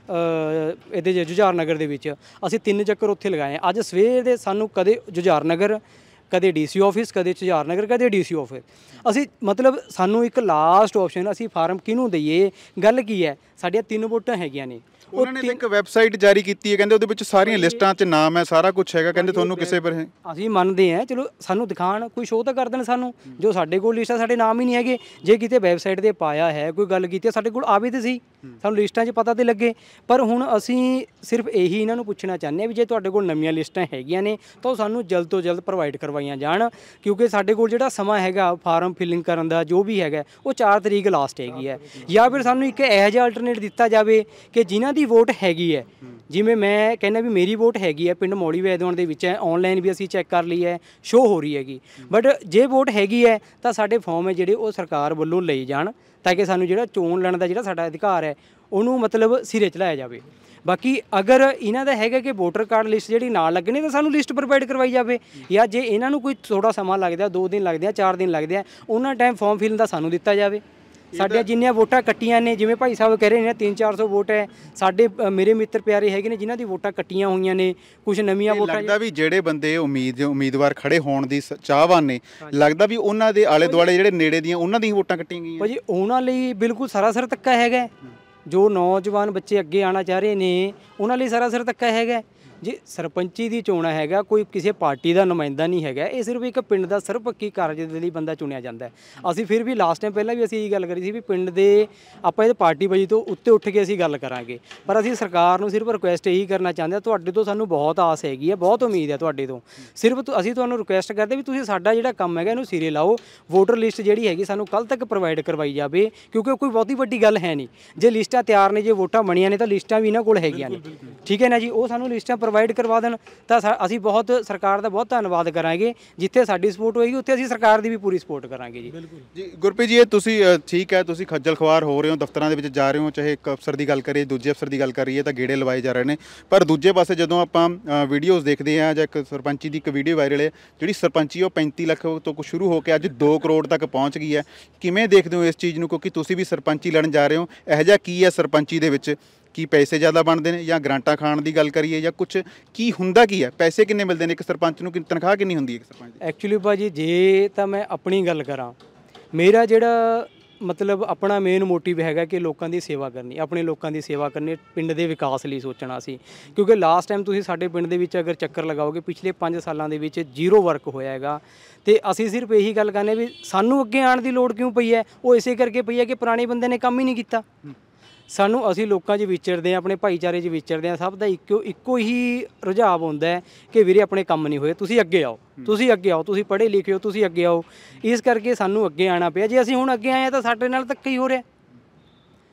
ਇਹਦੇ ਜੁਝਾਰ ਨਗਰ ਦੇ ਵਿੱਚ, ਅਸੀਂ 3 ਚੱਕਰ ਉੱਥੇ ਲਗਾਏ। ਅੱਜ ਸਵੇਰ ਦੇ ਸਾਨੂੰ ਕਦੇ ਜੁਝਾਰ ਨਗਰ, ਕਦੇ DC ਆਫਿਸ, ਕਦੇ ਜੁਝਾਰ ਨਗਰ, ਕਦੇ DC ਆਫਿਸ। ਅਸੀਂ ਮਤਲਬ ਸਾਨੂੰ ਇੱਕ ਲਾਸਟ ਆਪਸ਼ਨ, ਅਸੀਂ ਫਾਰਮ ਕਿਹਨੂੰ ਦਈਏ। ਗੱਲ ਕੀ ਹੈ, ਸਾਡੀਆਂ 3 ਵੋਟਾਂ ਹੈਗੀਆਂ ਨੇ। ਉਹਨਾਂ ਨੇ ਇੱਕ ਵੈਬਸਾਈਟ ਜਾਰੀ ਕੀਤੀ ਹੈ, ਕਹਿੰਦੇ ਉਹਦੇ ਵਿੱਚ ਸਾਰੀਆਂ ਲਿਸਟਾਂ 'ਚ ਨਾਮ ਹੈ, ਸਾਰਾ ਕੁਝ ਹੈਗਾ, ਕਹਿੰਦੇ ਤੁਹਾਨੂੰ ਕਿਸੇ ਪਰ ਅਸੀਂ ਮੰਨਦੇ ਹਾਂ, ਚਲੋ ਸਾਨੂੰ ਦਿਖਾਣ, ਕੋਈ ਸ਼ੋਅ ਤਾਂ ਕਰ ਦੇਣ ਸਾਨੂੰ। ਜੋ ਸਾਡੇ ਕੋਲ ਲਿਸਟ ਆ, ਸਾਡੇ ਨਾਮ ਹੀ ਨਹੀਂ ਹੈਗੇ। ਜੇ ਕਿਤੇ ਵੈਬਸਾਈਟ 'ਤੇ ਪਾਇਆ ਹੈ, ਕੋਈ ਗੱਲ ਕੀਤੀ, ਸਾਡੇ ਕੋਲ ਆਵੇ ਤੇ ਸੀ, ਸਾਨੂੰ ਲਿਸਟਾਂ 'ਚ ਪਤਾ ਤੇ ਲੱਗੇ। ਪਰ ਹੁਣ ਅਸੀਂ ਸਿਰਫ ਇਹੀ ਇਹਨਾਂ ਨੂੰ ਪੁੱਛਣਾ ਚਾਹੁੰਦੇ ਹਾਂ ਵੀ ਜੇ ਤੁਹਾਡੇ ਕੋਲ ਨਵੀਆਂ ਲਿਸਟਾਂ ਹੈਗੀਆਂ ਨੇ ਤਾਂ ਉਹ ਸਾਨੂੰ ਜਲਦ ਤੋਂ ਜਲਦ ਪ੍ਰੋਵਾਈਡ ਕਰਵਾਈਆਂ ਜਾਣ, ਕਿਉਂਕਿ ਸਾਡੇ ਕੋਲ ਜਿਹੜਾ ਸਮਾਂ ਹੈਗਾ ਫਾਰਮ ਫਿਲਿੰਗ ਕਰਨ ਦਾ ਜੋ ਵੀ ਹੈਗਾ ਉਹ 4 ਤਰੀਕ ਲਾਸਟ ਹੈਗੀ ਹੈ। ਜਾਂ ਫਿਰ ਸਾਨੂੰ ਇੱਕ ਇਹੋ ਜਿਹਾ ਅਲਟਰਨੇਟ ਦਿੱਤਾ ਜਾਵੇ ਕਿ ਜਿਨ੍ਹਾਂ ਦੀ ਵੋਟ ਹੈਗੀ ਹੈ, ਜਿਵੇਂ ਮੈਂ ਕਹਿੰਦਾ ਵੀ ਮੇਰੀ ਵੋਟ ਹੈਗੀ ਹੈ ਪਿੰਡ ਮੌਲੀ ਵੈਦਵਾਨ ਦੇ ਵਿੱਚ ਹੈ, ਆਨਲਾਈਨ ਵੀ ਅਸੀਂ ਚੈੱਕ ਕਰ ਲਈ ਹੈ, ਸ਼ੋਅ ਹੋ ਰਹੀ ਹੈਗੀ, ਬਟ ਜੇ ਵੋਟ ਹੈਗੀ ਹੈ ਤਾਂ ਸਾਡੇ ਫਾਰਮ ਹੈ ਜਿਹੜੇ ਉਹ ਸਰਕਾਰ ਵੱਲੋਂ ਲਈ ਜਾਣ, ਤਾਂ ਕਿ ਸਾਨੂੰ ਜਿਹੜਾ ਚੋਣ ਲੈਣ ਦਾ ਜਿਹੜਾ ਸਾਡਾ ਅਧਿਕਾਰ ਹੈ ਉਹਨੂੰ ਮਤਲਬ ਸਿਰੇ ਚਲਾਇਆ ਜਾਵੇ। ਬਾਕੀ ਅਗਰ ਇਹਨਾਂ ਦਾ ਹੈਗਾ ਕਿ ਵੋਟਰ ਕਾਰਡ ਲਿਸਟ ਜਿਹੜੀ ਨਾਲ ਲੱਗਣੀ ਤਾਂ ਸਾਨੂੰ ਲਿਸਟ ਪ੍ਰੋਵਾਈਡ ਕਰਵਾਈ ਜਾਵੇ, ਜਾਂ ਜੇ ਇਹਨਾਂ ਨੂੰ ਕੋਈ ਥੋੜਾ ਸਮਾਂ ਲੱਗਦਾ, 2 ਦਿਨ ਲੱਗਦੇ ਆ, 4 ਦਿਨ ਲੱਗਦੇ ਆ, ਉਹਨਾਂ ਟਾਈਮ ਫਾਰਮ ਫਿਲ ਦਾ ਸਾਨੂੰ ਦਿੱਤਾ ਜਾਵੇ। ਸਾਡੀਆਂ ਜਿੰਨੀਆਂ ਵੋਟਾਂ ਕੱਟੀਆਂ ਨੇ, ਜਿਵੇਂ ਭਾਈ ਸਾਹਿਬ ਕਹਿ ਰਹੇ ਨੇ 300-400 ਵੋਟ ਹੈ, ਸਾਡੇ ਮੇਰੇ ਮਿੱਤਰ ਪਿਆਰੇ ਹੈਗੇ ਨੇ ਜਿਨ੍ਹਾਂ ਦੀ ਵੋਟਾਂ ਕੱਟੀਆਂ ਹੋਈਆਂ ਨੇ, ਕੁਝ ਨਵੀਆਂ ਵੋਟਾਂ। ਲੱਗਦਾ ਵੀ ਜਿਹੜੇ ਬੰਦੇ ਉਮੀਦਵਾਰ ਖੜੇ ਹੋਣ ਦੀ ਚਾਹਵਾਨ ਨੇ, ਲੱਗਦਾ ਵੀ ਉਹਨਾਂ ਦੇ ਆਲੇ ਦੁਆਲੇ ਜਿਹੜੇ ਨੇੜੇ ਦੀਆਂ ਉਹਨਾਂ ਦੀਆਂ ਵੋਟਾਂ ਕੱਟੀਆਂ ਗਈਆਂ ਭਾਜੀ, ਉਹਨਾਂ ਲਈ ਬਿਲਕੁਲ ਸਰਾਸਰ ਧੱਕਾ ਹੈਗਾ। ਜੋ ਨੌਜਵਾਨ ਬੱਚੇ ਅੱਗੇ ਆਉਣਾ ਚਾਹ ਰਹੇ ਨੇ ਉਹਨਾਂ ਲਈ ਸਰਾਸਰ ਧੱਕਾ ਹੈਗਾ। ਜੇ ਸਰਪੰਚੀ ਦੀ ਚੋਣ ਹੈਗਾ, ਕੋਈ ਕਿਸੇ ਪਾਰਟੀ ਦਾ ਨੁਮਾਇੰਦਾ ਨਹੀਂ ਹੈਗਾ, ਇਹ ਸਿਰਫ ਇੱਕ ਪਿੰਡ ਦਾ ਸਰਬਪੱਖੀ ਕਾਰਜ ਦੇ ਲਈ ਬੰਦਾ ਚੁਣਿਆ ਜਾਂਦਾ ਹੈ। ਅਸੀਂ ਫਿਰ ਵੀ ਲਾਸਟ ਟਾਈਮ ਪਹਿਲਾਂ ਵੀ ਅਸੀਂ ਇਹ ਗੱਲ ਕਰੀ ਸੀ ਵੀ ਪਿੰਡ ਦੇ ਆਪਾਂ ਇਹ ਪਾਰਟੀਬਾਜ਼ੀ ਤੋਂ ਉੱਤੇ ਉੱਠ ਕੇ ਅਸੀਂ ਗੱਲ ਕਰਾਂਗੇ, ਪਰ ਅਸੀਂ ਸਰਕਾਰ ਨੂੰ ਸਿਰਫ ਰਿਕੁਐਸਟ ਇਹੀ ਕਰਨਾ ਚਾਹੁੰਦੇ ਹਾਂ, ਤੁਹਾਡੇ ਤੋਂ ਸਾਨੂੰ ਬਹੁਤ ਆਸ ਹੈਗੀ ਹੈ, ਬਹੁਤ ਉਮੀਦ ਹੈ ਤੁਹਾਡੇ ਤੋਂ। ਸਿਰਫ ਅਸੀਂ ਤੁਹਾਨੂੰ ਰਿਕੁਐਸਟ ਕਰਦੇ ਵੀ ਤੁਸੀਂ ਸਾਡਾ ਜਿਹੜਾ ਕੰਮ ਹੈਗਾ ਇਹਨੂੰ ਸਿਰੇ ਲਾਓ। ਵੋਟਰ ਲਿਸਟ ਜਿਹੜੀ ਹੈਗੀ ਸਾਨੂੰ ਕੱਲ੍ਹ ਤੱਕ ਪ੍ਰੋਵਾਈਡ ਕਰਵਾਈ ਜਾਵੇ, ਕਿਉਂਕਿ ਕੋਈ ਬਹੁਤੀ ਵੱਡੀ ਗੱਲ ਹੈ ਨਹੀਂ। ਜੇ ਲਿਸਟਾਂ ਤਿਆਰ ਨੇ, ਜੇ ਵੋਟਾਂ ਬਣੀਆਂ ਨੇ ਤਾਂ ਲਿਸਟਾਂ ਵੀ ਇਹਨਾਂ ਕੋਲ ਹੈਗੀਆਂ ਨੇ, ਠੀਕ ਹੈ ਨਾ ਜੀ। ਉਹ ਸਾਨੂੰ ਲਿਸਟਾਂ ਪ੍ਰੋਵਾਈਡ ਕਰਵਾ ਦੇਣ ਤਾਂ ਅਸੀਂ ਬਹੁਤ ਸਰਕਾਰ ਦਾ ਬਹੁਤ ਧੰਨਵਾਦ ਕਰਾਂਗੇ। ਜਿੱਥੇ ਸਾਡੀ ਸਪੋਰਟ ਹੋਏਗੀ ਉੱਥੇ ਅਸੀਂ ਸਰਕਾਰ ਦੀ ਵੀ ਪੂਰੀ ਸਪੋਰਟ ਕਰਾਂਗੇ ਜੀ। ਜੀ ਗੁਰਪ੍ਰੀਤ ਜੀ, ਇਹ ਤੁਸੀਂ ਠੀਕ ਹੈ, ਤੁਸੀਂ ਖੱਜਲ ਖਵਾਰ ਹੋ ਰਹੇ ਹੋ, ਦਫ਼ਤਰਾਂ ਦੇ ਵਿੱਚ ਜਾ ਰਹੇ ਹੋ, ਚਾਹੇ ਇੱਕ ਅਫਸਰ ਦੀ ਗੱਲ ਕਰੀਏ, ਦੂਜੇ ਅਫਸਰ ਦੀ ਗੱਲ ਕਰੀਏ ਤਾਂ ਗੇੜੇ ਲਵਾਏ ਜਾ ਰਹੇ ਨੇ। ਪਰ ਦੂਜੇ ਪਾਸੇ ਜਦੋਂ ਆਪਾਂ ਵੀਡੀਓਜ਼ ਦੇਖਦੇ ਹਾਂ, ਜਾਂ ਇੱਕ ਸਰਪੰਚੀ ਦੀ ਇੱਕ ਵੀਡੀਓ ਵਾਇਰਲ ਹੈ ਜਿਹੜੀ ਸਰਪੰਚੀ ਉਹ 35 ਲੱਖ ਤੋਂ ਸ਼ੁਰੂ ਹੋ ਕੇ ਅੱਜ 2 ਕਰੋੜ ਤੱਕ ਪਹੁੰਚ ਗਈ ਹੈ, ਕਿਵੇਂ ਦੇਖਦੇ ਹੋ ਇਸ ਚੀਜ਼ ਨੂੰ? ਕਿਉਂਕਿ ਤੁਸੀਂ ਵੀ ਸਰਪੰਚੀ ਲੜਨ ਜਾ ਰਹੇ ਹੋ, ਇਹੋ ਜਿਹਾ ਕੀ ਹੈ ਸਰਪੰਚੀ ਦੇ ਵਿੱਚ? ਕੀ ਪੈਸੇ ਜ਼ਿਆਦਾ ਬਣਦੇ ਨੇ, ਜਾਂ ਗਰਾਂਟਾਂ ਖਾਣ ਦੀ ਗੱਲ ਕਰੀਏ, ਜਾਂ ਕੁਝ ਕੀ ਹੁੰਦਾ ਕੀ ਹੈ? ਪੈਸੇ ਕਿੰਨੇ ਮਿਲਦੇ ਨੇ ਇੱਕ ਸਰਪੰਚ ਨੂੰ, ਤਨਖਾਹ ਕਿੰਨੀ ਹੁੰਦੀ ਹੈ ਇੱਕ ਸਰਪੰਚ ਦੀ? ਐਕਚੁਅਲੀ ਭਾਜੀ ਜੇ ਤਾਂ ਮੈਂ ਆਪਣੀ ਗੱਲ ਕਰਾਂ, ਮੇਰਾ ਜਿਹੜਾ ਮਤਲਬ ਆਪਣਾ ਮੇਨ ਮੋਟਿਵ ਹੈਗਾ ਕਿ ਲੋਕਾਂ ਦੀ ਸੇਵਾ ਕਰਨੀ, ਆਪਣੇ ਲੋਕਾਂ ਦੀ ਸੇਵਾ ਕਰਨੀ, ਪਿੰਡ ਦੇ ਵਿਕਾਸ ਲਈ ਸੋਚਣਾ ਸੀ। ਕਿਉਂਕਿ ਲਾਸਟ ਟਾਈਮ ਤੁਸੀਂ ਸਾਡੇ ਪਿੰਡ ਦੇ ਵਿੱਚ ਅਗਰ ਚੱਕਰ ਲਗਾਓਗੇ, ਪਿਛਲੇ 5 ਸਾਲਾਂ ਦੇ ਵਿੱਚ 0 ਵਰਕ ਹੋਇਆ ਹੈਗਾ। ਤੇ ਅਸੀਂ ਸਿਰਫ ਇਹੀ ਗੱਲ ਕਰਨੇ ਵੀ ਸਾਨੂੰ ਅੱਗੇ ਆਉਣ ਦੀ ਲੋੜ ਕਿਉਂ ਪਈ ਹੈ? ਉਹ ਇਸੇ ਕਰਕੇ ਪਈ ਹੈ ਕਿ ਪੁਰਾਣੇ ਬੰਦੇ ਨੇ ਕੰਮ ਹੀ ਨਹੀਂ ਕੀਤਾ। ਸਾਨੂੰ ਅਸੀਂ ਲੋਕਾਂ 'ਚ ਵਿਚਰਦੇ ਹਾਂ, ਆਪਣੇ ਭਾਈਚਾਰੇ 'ਚ ਵਿਚਰਦੇ ਹਾਂ, ਸਭ ਦਾ ਇੱਕੋ ਹੀ ਰੁਝਾਵ ਹੁੰਦਾ ਹੈ ਕਿ ਵੀਰੇ ਆਪਣੇ ਕੰਮ ਨਹੀਂ ਹੋਏ, ਤੁਸੀਂ ਅੱਗੇ ਆਓ, ਤੁਸੀਂ ਅੱਗੇ ਆਓ, ਤੁਸੀਂ ਪੜ੍ਹੇ ਲਿਖੇ ਹੋ, ਤੁਸੀਂ ਅੱਗੇ ਆਓ। ਇਸ ਕਰਕੇ ਸਾਨੂੰ ਅੱਗੇ ਆਉਣਾ ਪਿਆ। ਜੇ ਅਸੀਂ ਹੁਣ ਅੱਗੇ ਆਏ ਹਾਂ ਤਾਂ ਸਾਡੇ ਨਾਲ ਧੱਕਾ ਹੀ ਹੋ ਰਿਹਾ।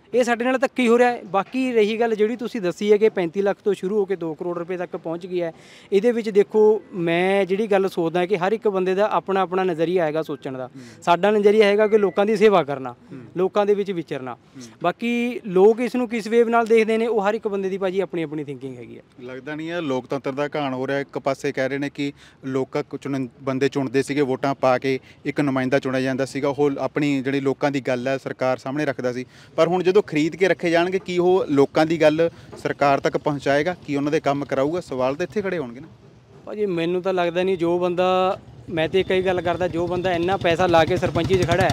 ਇਹ ਸਾਡੇ ਨਾਲ ਧੱਕਾ ਹੀ ਹੋ ਰਿਹਾ ਹੈ। ਬਾਕੀ ਰਹੀ ਗੱਲ ਜਿਹੜੀ ਤੁਸੀਂ ਦੱਸੀ ਹੈ ਕਿ 35 ਲੱਖ ਤੋਂ ਸ਼ੁਰੂ ਹੋ ਕੇ 2 ਕਰੋੜ ਰੁਪਏ ਤੱਕ ਪਹੁੰਚ ਗਿਆ ਹੈ, ਇਹਦੇ ਵਿੱਚ ਦੇਖੋ ਮੈਂ ਜਿਹੜੀ ਗੱਲ ਸੋਚਦਾ ਕਿ ਹਰ ਇੱਕ ਬੰਦੇ ਦਾ ਆਪਣਾ ਆਪਣਾ ਨਜ਼ਰੀਆ ਹੈਗਾ ਸੋਚਣ ਦਾ। ਸਾਡਾ ਨਜ਼ਰੀਆ ਹੈਗਾ ਕਿ ਲੋਕਾਂ ਦੀ ਸੇਵਾ ਕਰਨਾ, ਲੋਕਾਂ ਦੇ ਵਿੱਚ ਵਿਚਰਨਾ। ਬਾਕੀ ਲੋਕ ਇਸ ਨੂੰ ਕਿਸ ਵੇਵ ਨਾਲ ਦੇਖਦੇ ਨੇ ਉਹ ਹਰ ਇੱਕ ਬੰਦੇ ਦੀ ਭਾਜੀ ਆਪਣੀ ਆਪਣੀ ਥਿੰਕਿੰਗ ਹੈਗੀ ਹੈ। ਲੱਗਦਾ ਨਹੀਂ ਹੈ ਲੋਕਤੰਤਰ ਦਾ ਘਾਣ ਹੋ ਰਿਹਾ। ਇੱਕ ਪਾਸੇ ਕਹਿ ਰਹੇ ਨੇ ਕਿ ਲੋਕ ਬੰਦੇ ਚੁਣਦੇ ਸੀਗੇ, ਵੋਟਾਂ ਪਾ ਕੇ ਇੱਕ ਨੁਮਾਇੰਦਾ ਚੁਣਿਆ ਜਾਂਦਾ ਸੀਗਾ, ਉਹ ਆਪਣੀ ਜਿਹੜੀ ਲੋਕਾਂ ਦੀ ਗੱਲ ਹੈ ਸਰਕਾਰ ਸਾਹਮਣੇ ਰੱਖਦਾ ਸੀ। ਪਰ ਹੁਣ ਜਦੋਂ ਖਰੀਦ ਕੇ ਰੱਖੇ ਜਾਣਗੇ ਕੀ ਉਹ ਲੋਕਾਂ ਦੀ ਗੱਲ ਸਰਕਾਰ ਤੱਕ ਪਹੁੰਚਾਏਗਾ, ਕੀ ਉਹਨਾਂ ਦੇ ਕੰਮ ਕਰਾਊਗਾ? ਸਵਾਲ ਤਾਂ ਇੱਥੇ ਖੜੇ ਹੋਣਗੇ ਨਾ ਭਾਜੀ। ਮੈਨੂੰ ਤਾਂ ਲੱਗਦਾ ਨਹੀਂ ਜੋ ਬੰਦਾ, ਮੈਂ ਤੇ ਕਈ ਗੱਲ ਕਰਦਾ, ਜੋ ਬੰਦਾ ਇੰਨਾ ਪੈਸਾ ਲਾ ਕੇ ਸਰਪੰਚੀ 'ਚ ਖੜਾ ਹੈ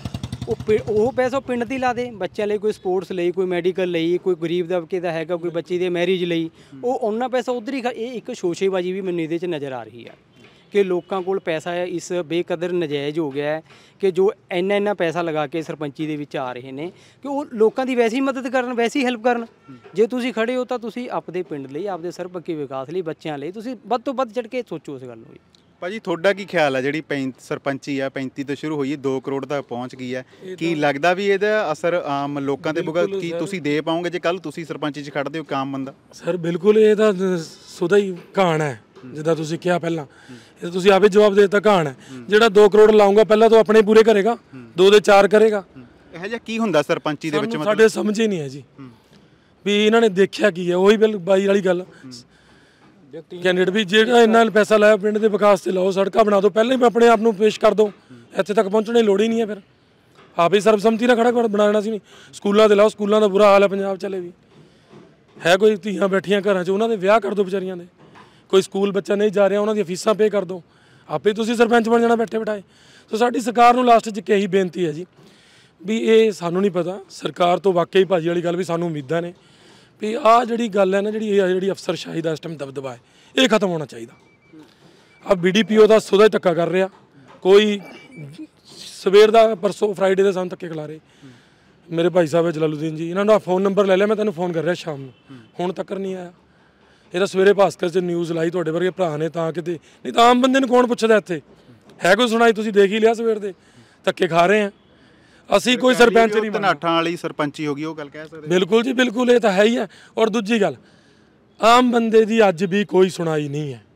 ਉਹ ਪੈਸਾ ਪਿੰਡ ਦੀ ਲਾ ਦੇ, ਬੱਚਿਆਂ ਲਈ ਕੋਈ ਸਪੋਰਟਸ ਲਈ, ਕੋਈ ਮੈਡੀਕਲ ਲਈ, ਕੋਈ ਗਰੀਬ ਦਬਕੇ ਦਾ ਹੈਗਾ, ਕੋਈ ਬੱਚੀ ਦੇ ਮੈਰਿਜ ਲਈ, ਉਹ ਉਹਨਾਂ ਪੈਸਾ ਉਧਰ ਹੀ। ਇਹ ਇੱਕ ਸ਼ੋਸ਼ੇਬਾਜ਼ੀ ਵੀ ਮੈਨੂੰ ਇਹਦੇ 'ਚ ਨਜ਼ਰ ਆ ਰਹੀ ਹੈ ਕਿ ਲੋਕਾਂ ਕੋਲ ਪੈਸਾ ਹੈ ਇਸ ਬੇਕਦਰ ਨਜਾਇਜ਼ ਹੋ ਗਿਆ ਹੈ ਕਿ ਜੋ ਇੰਨਾ ਪੈਸਾ ਲਗਾ ਕੇ ਸਰਪੰਚੀ ਦੇ ਵਿੱਚ ਆ ਰਹੇ ਨੇ ਕਿ ਉਹ ਲੋਕਾਂ ਦੀ ਵੈਸੇ ਹੀ ਮਦਦ ਕਰਨ, ਵੈਸੇ ਹੀ ਹੈਲਪ ਕਰਨ। ਜੇ ਤੁਸੀਂ ਖੜੇ ਹੋ ਤਾਂ ਤੁਸੀਂ ਆਪਦੇ ਪਿੰਡ ਲਈ, ਆਪਦੇ ਸਰਬਪੱਖੀ ਵਿਕਾਸ ਲਈ, ਬੱਚਿਆਂ ਲਈ ਤੁਸੀਂ ਵੱਧ ਤੋਂ ਵੱਧ ਚੜ੍ਹ ਕੇ ਸੋਚੋ ਇਸ ਗੱਲ ਨੂੰ। ਭਾਜੀ ਤੁਹਾਡਾ ਕੀ ਖਿਆਲ ਹੈ, ਜਿਹੜੀ ਸਰਪੰਚੀ ਆ 35 ਤੋਂ ਸ਼ੁਰੂ ਹੋਈ 2 ਕਰੋੜ ਤੱਕ ਪਹੁੰਚ ਗਈ ਹੈ, ਕੀ ਲੱਗਦਾ ਵੀ ਇਹਦਾ ਅਸਰ ਆਮ ਲੋਕਾਂ ਤੇ ਪਊਗਾ? ਕੀ ਤੁਸੀਂ ਦੇ ਪਾਓਗੇ ਜੇ ਕੱਲ ਤੁਸੀਂ ਸਰਪੰਚੀ 'ਚ ਖੜਦੇ ਹੋ ਕਾਮ ਬੰਦਾ? ਸਰ ਬਿਲਕੁਲ, ਇਹ ਤਾਂ ਸੁਦਾ ਹੀ ਕਹਾਣ ਹੈ ਜਿੱਦਾਂ ਤੁਸੀਂ ਕਿਹਾ ਪਹਿਲਾਂ, ਇਹ ਤੁਸੀਂ ਆਪੇ ਜਵਾਬ ਦੇ ਦਿੱਤਾ। ਕਹਾਣ ਹੈ ਜਿਹੜਾ 2 ਕਰੋੜ ਲਾਊਂਗਾ ਪਹਿਲਾਂ ਤਾਂ ਆਪਣੇ ਪੂਰੇ ਕਰੇਗਾ, 2 ਦੇ 4 ਕਰੇਗਾ। ਇਹੋ ਜਿਹਾ ਕੀ ਹੁੰਦਾ ਸਰਪੰਚੀ ਦੇ ਵਿੱਚ? ਸਾਡੇ ਸਮਝ ਹੀ ਨਹੀਂ ਹੈ ਜੀ ਵੀ ਇਹਨਾਂ ਨੇ ਦੇਖਿਆ ਕੀ ਹੈ। ਉਹੀ ਬਾਈ ਵਾਲੀ ਗੱਲ, ਕੈਂਡੀਡੇਟ ਵੀ ਜਿਹੜਾ ਇੰਨਾ ਪੈਸਾ ਲਾਇਆ ਪਿੰਡ ਦੇ ਵਿਕਾਸ ਤੇ ਲਾਓ, ਸੜਕਾਂ ਬਣਾ ਦਿਓ, ਪਹਿਲਾਂ ਹੀ ਆਪਣੇ ਆਪ ਨੂੰ ਪੇਸ਼ ਕਰ ਦਿਓ, ਇੱਥੇ ਤੱਕ ਪਹੁੰਚਣ ਦੀ ਲੋੜ ਹੀ ਨਹੀਂ ਹੈ। ਫਿਰ ਆਪ ਹੀ ਸਰਬਸੰਮਤੀ ਨਾਲ ਖੜਾ ਬਣਾ ਦੇਣਾ ਸੀ। ਸਕੂਲਾਂ ਤੇ ਲਾਓ, ਸਕੂਲਾਂ ਦਾ ਬੁਰਾ ਹਾਲ ਹੈ ਪੰਜਾਬ ਚਲੇ ਵੀ ਹੈ। ਕੋਈ ਧੀਆਂ ਬੈਠੀਆਂ ਘਰਾਂ 'ਚ, ਉਹਨਾਂ ਦੇ ਵਿਆਹ ਕਰ ਦਿਓ ਵਿਚਾਰੀਆਂ ਦੇ। ਕੋਈ ਸਕੂਲ ਬੱਚਾ ਨਹੀਂ ਜਾ ਰਿਹਾ, ਉਹਨਾਂ ਦੀਆਂ ਫੀਸਾਂ ਪੇ ਕਰ ਦਿਓ, ਆਪੇ ਤੁਸੀਂ ਸਰਪੰਚ ਬਣ ਜਾਣਾ ਬੈਠੇ ਬਿਠਾਏ। ਸੋ ਸਾਡੀ ਸਰਕਾਰ ਨੂੰ ਲਾਸਟ 'ਚ ਇੱਕ ਇਹੀ ਬੇਨਤੀ ਹੈ ਜੀ ਵੀ ਇਹ ਸਾਨੂੰ ਨਹੀਂ ਪਤਾ, ਸਰਕਾਰ ਤੋਂ ਵਾਕਈ ਭਾਜੀ ਵਾਲੀ ਗੱਲ ਵੀ ਸਾਨੂੰ ਉਮੀਦਾਂ ਨੇ ਵੀ ਆਹ ਜਿਹੜੀ ਗੱਲ ਹੈ ਨਾ, ਜਿਹੜੀ ਅਫਸਰਸ਼ਾਹੀ ਦਾ ਇਸ ਟਾਈਮ ਦਬਦਬਾ ਹੈ, ਇਹ ਖਤਮ ਹੋਣਾ ਚਾਹੀਦਾ। ਆ BDPO ਦਾ ਸੁਦਾ ਹੀ ਧੱਕਾ ਕਰ ਰਿਹਾ, ਕੋਈ ਸਵੇਰ ਦਾ ਪਰਸੋਂ ਫਰਾਈਡੇ ਦੇ ਸਾਨੂੰ ਧੱਕੇ ਖਿਲਾ ਰਹੇ। ਮੇਰੇ ਭਾਈ ਸਾਹਿਬ ਹੈ ਜਲਾਲੂਦੀਨ ਜੀ, ਇਹਨਾਂ ਦਾ ਫੋਨ ਨੰਬਰ ਲੈ ਲਿਆ, ਮੈਂ ਤੈਨੂੰ ਫੋਨ ਕਰ ਰਿਹਾ ਸ਼ਾਮ ਨੂੰ, ਹੁਣ ਤੱਕ ਨਹੀਂ ਆਇਆ। ਇਹਦਾ ਸਵੇਰੇ ਭਾਸਕਰ 'ਚ ਨਿਊਜ਼ ਲਾਈ ਤੁਹਾਡੇ ਵਰਗੇ ਭਰਾ ਨੇ ਤਾਂ ਕਿਤੇ, ਨਹੀਂ ਤਾਂ ਆਮ ਬੰਦੇ ਨੂੰ ਕੌਣ ਪੁੱਛਦਾ ਇੱਥੇ ਹੈ? ਕੋਈ ਸੁਣਾਈ ਤੁਸੀਂ ਦੇਖ ਹੀ ਲਿਆ, ਸਵੇਰ ਦੇ ਧੱਕੇ ਖਾ ਰਹੇ ਆ ਅਸੀਂ। ਕੋਈ ਸਰਪੰਚ ਨਹੀਂ, ਧਨਾਠਾਂ ਵਾਲੀ ਸਰਪੰਚੀ ਹੋ ਗਈ, ਉਹ ਗੱਲ ਕਹਿ ਸਕਦੇ? ਬਿਲਕੁਲ ਜੀ ਬਿਲਕੁਲ, ਇਹ ਤਾਂ ਹੈ ਹੀ ਹੈ। ਔਰ ਦੂਜੀ ਗੱਲ, ਆਮ ਬੰਦੇ ਦੀ ਅੱਜ ਵੀ ਕੋਈ ਸੁਣਾਈ ਨਹੀਂ ਹੈ।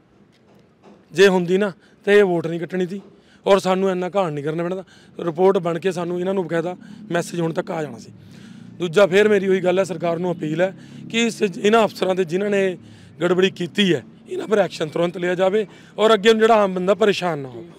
ਜੇ ਹੁੰਦੀ ਨਾ ਤਾਂ ਇਹ ਵੋਟ ਨਹੀਂ ਕੱਟਣੀ ਸੀ ਔਰ ਸਾਨੂੰ ਇੰਨਾ ਘਾਣ ਨਹੀਂ ਕਰਨਾ ਪੈਣਾ, ਰਿਪੋਰਟ ਬਣ ਕੇ ਸਾਨੂੰ ਇਹਨਾਂ ਨੂੰ ਬਕਾਇਦਾ ਮੈਸੇਜ ਹੁਣ ਤੱਕ ਆ ਜਾਣਾ ਸੀ। ਦੂਜਾ ਫਿਰ ਮੇਰੀ ਉਹੀ ਗੱਲ ਹੈ, ਸਰਕਾਰ ਨੂੰ ਅਪੀਲ ਹੈ ਕਿ ਇਹਨਾਂ ਅਫਸਰਾਂ ਦੇ ਜਿਨ੍ਹਾਂ ਨੇ ਗੜਬੜੀ ਕੀਤੀ ਹੈ ਇਹਨਾਂ ਪਰ ਐਕਸ਼ਨ ਤੁਰੰਤ ਲਿਆ ਜਾਵੇ ਔਰ ਅੱਗੇ ਨੂੰ ਜਿਹੜਾ ਆਮ ਬੰਦਾ ਪਰੇਸ਼ਾਨ ਨਾ ਹੋ।